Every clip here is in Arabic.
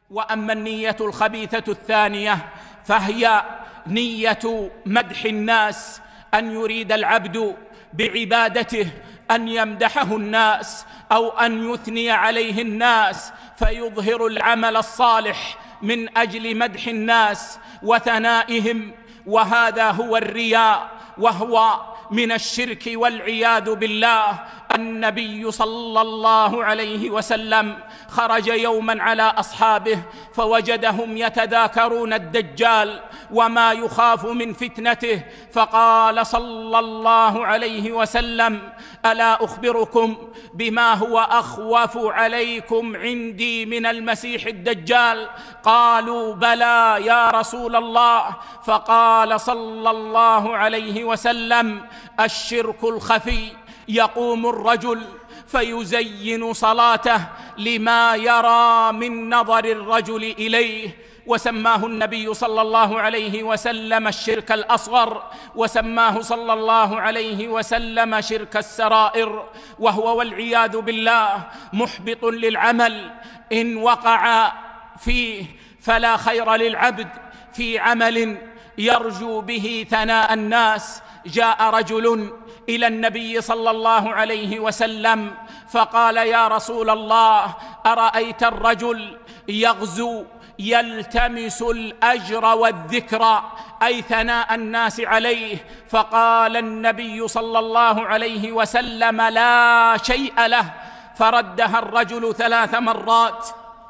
وأما النية الخبيثة الثانية فهي نية مدح الناس، أن يريد العبد بعبادته أن يمدحه الناس أو أن يثني عليه الناس، فيظهر العمل الصالح من أجل مدح الناس وثنائهم، وهذا هو الرياء، وهو من الشرك والعياذ بالله. النبي صلى الله عليه وسلم خرج يوما على أصحابه فوجدهم يتذاكرون الدجال وما يخاف من فتنته، فقال صلى الله عليه وسلم: ألا أخبركم بما هو أخوف عليكم عندي من المسيح الدجال؟ قالوا: بلى يا رسول الله. فقال صلى الله عليه وسلم: الشرك الخفي، يقوم الرجل فيزين صلاته لما يرى من نظر الرجل إليه، وسماه النبي صلى الله عليه وسلم الشرك الأصغر، وسماه صلى الله عليه وسلم شرك السرائر، وهو والعياذ بالله محبط للعمل إن وقع فيه. فلا خير للعبد في عمل يرجو به ثناء الناس. جاء رجل إلى النبي صلى الله عليه وسلم فقال: يا رسول الله، أرأيت الرجل يغزو يلتمس الأجر والذكر، أي ثناء الناس عليه؟ فقال النبي صلى الله عليه وسلم: لا شيء له. فردها الرجل 3 مرات،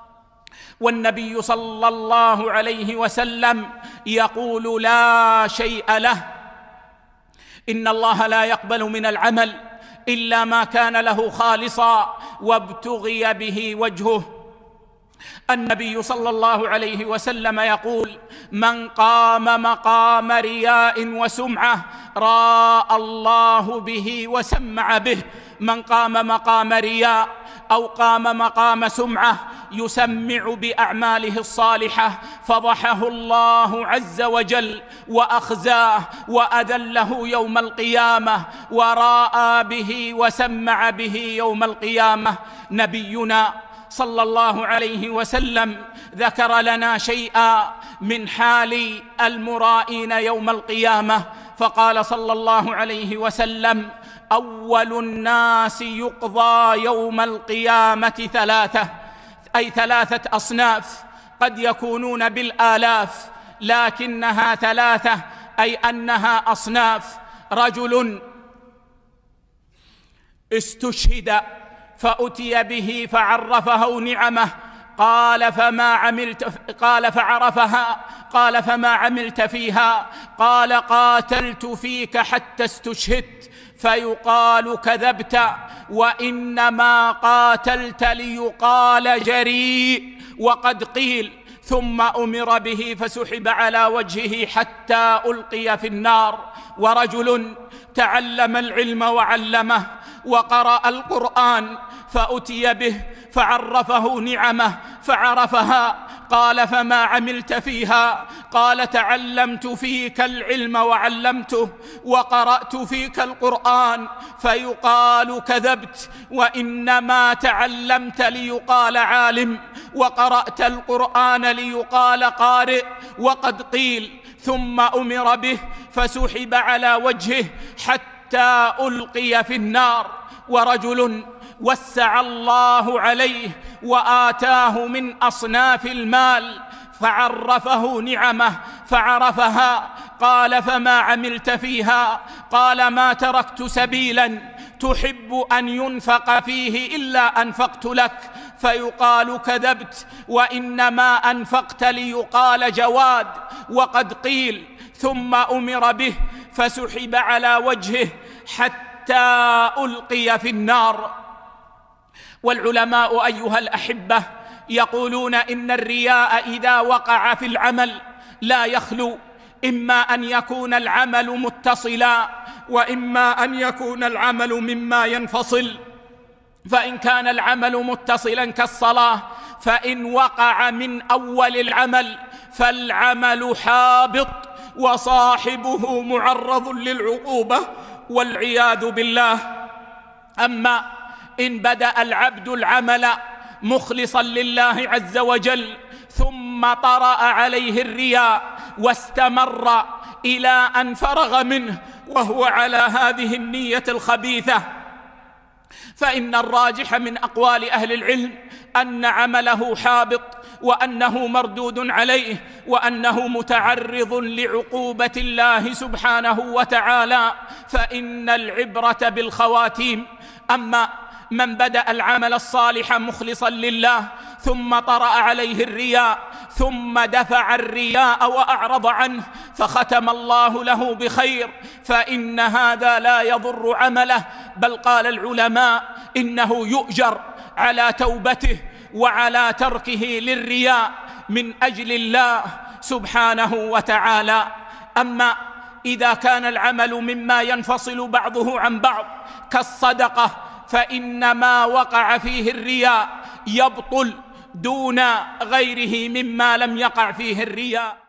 والنبي صلى الله عليه وسلم يقول: لا شيء له. إن الله لا يقبل من العمل إلا ما كان له خالصا وابتغي به وجهه. النبي صلى الله عليه وسلم يقول: من قام مقام رياء وسمعة راى الله به وسمع به. من قام مقام رياء أو قام مقام سمعة يسمع بأعماله الصالحة فضحه الله عز وجل وأخزاه وأذله يوم القيامة، وراءى به وسمع به يوم القيامة. نبينا صلى الله عليه وسلم ذكر لنا شيئا من حال المرائين يوم القيامة، فقال صلى الله عليه وسلم: أول الناس يقضى يوم القيامة 3، أي 3 أصناف، قد يكونون بالآلاف لكنها 3، أي أنها أصناف. رجل استشهد فأتي به فعرفه نعمه، قال: فما عملت؟ قال: فعرفها. قال: فما عملت فيها؟ قال: قاتلت فيك حتى استشهدت. فيقال: كذبت، وإنما قاتلت ليقال جريء، وقد قيل. ثم أمر به فسحب على وجهه حتى ألقي في النار. ورجل تعلم العلم وعلمه وقرأ القرآن فأتي به فعرفه نعمه فعرفها، قال: فما عملت فيها؟ قال: تعلمت فيك العلم وعلمته وقرأت فيك القرآن. فيقال: كذبت، وإنما تعلمت ليقال عالم وقرأت القرآن ليقال قارئ، وقد قيل. ثم أمر به فسحب على وجهه حتى ألقي في النار. ورجل وسع الله عليه وآتاه من أصناف المال فعرفه نعمه فعرفها، قال: فما عملت فيها؟ قال: ما تركت سبيلا تحب أن ينفق فيه إلا أنفقت لك. فيقال: كذبت، وإنما أنفقت ليقال جواد، وقد قيل. ثم أمر به فسحب على وجهه حتى ألقي في النار. والعلماء أيها الأحبة يقولون إن الرياء إذا وقع في العمل لا يخلو، إما أن يكون العمل متصلا وإما أن يكون العمل مما ينفصل. فإن كان العمل متصلا كالصلاة فإن وقع من أول العمل فالعمل حابط وصاحبه معرض للعقوبة والعياذ بالله. أما إن بدأ العبد العمل مخلصا لله عز وجل ثم طرأ عليه الرياء واستمر إلى أن فرغ منه وهو على هذه النية الخبيثة، فإن الراجح من أقوال أهل العلم أن عمله حابط، وأنه مردود عليه، وأنه متعرض لعقوبة الله سبحانه وتعالى، فإن العبرة بالخواتيم. أما من بدأ العمل الصالح مخلصا لله ثم طرأ عليه الرياء ثم دفع الرياء وأعرض عنه فختم الله له بخير، فإن هذا لا يضر عمله، بل قال العلماء إنه يؤجر على توبته وعلى تركه للرياء من أجل الله سبحانه وتعالى. أما إذا كان العمل مما ينفصل بعضه عن بعض كالصدقة، فإن ما وقع فيه الرياء يبطل دون غيره مما لم يقع فيه الرياء.